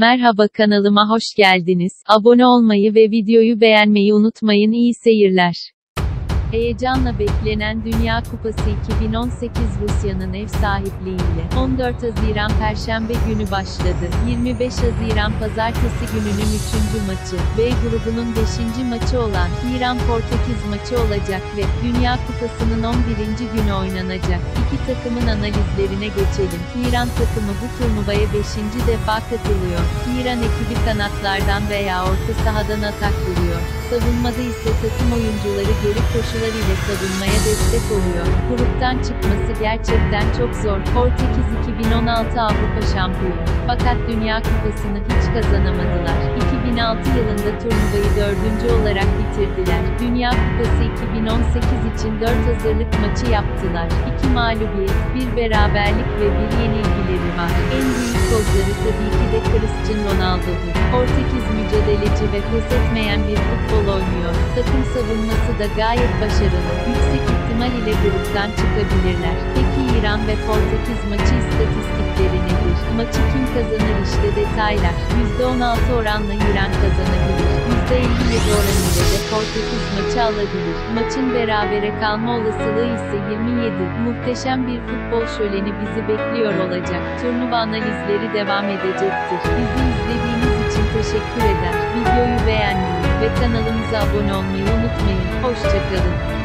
Merhaba, kanalıma hoş geldiniz. Abone olmayı ve videoyu beğenmeyi unutmayın. İyi seyirler. Heyecanla beklenen Dünya Kupası 2018 Rusya'nın ev sahipliğiyle 14 Haziran Perşembe günü başladı. 25 Haziran Pazartesi gününün 3. maçı, B grubunun 5. maçı olan İran-Portekiz maçı olacak ve Dünya Kupası'nın 11. günü oynanacak. İki takımın analizlerine geçelim. İran takımı bu turnuvaya 5. defa katılıyor. İran ekibi kanatlardan veya orta sahadan atak vuruyor. Savunmada ise takım oyuncuları geri koşular ile savunmaya destek oluyor. Gruptan çıkması gerçekten çok zor. Portekiz 2016 Avrupa şampiyonu. Fakat Dünya Kupası'nı hiç kazanamadılar. 2006 yılında turnuvayı 4. olarak bitirdiler. Dünya Kupası 2018 için 4 hazırlık maçı yaptılar. 2 mağlubiyet, 1 beraberlik ve 1 yenilgileri var. En büyük kozları tabii ki de Cristiano Ronaldo'dur. Portekiz mücadeleci ve pes etmeyen bir futbol oynuyor. Takım savunması da gayet başarılı. Yüksek ihtimal ile gruptan çıkabilirler. Peki İran ve Portekiz maçı istatistikleri nedir? Maçı kim kazanır? İşte detaylar. %16 oranla İran kazanabilir. %57 oran ile de Portekiz maçı alabilir. Maçın berabere kalma olasılığı ise 27. Muhteşem bir futbol şöleni bizi bekliyor olacak. Turnuva analizleri devam edecektir. Bizi izlediğiniz için teşekkür eder. Videoyu beğenmeyi ve kanalımıza abone olmayı unutmayın. Hoşça kalın.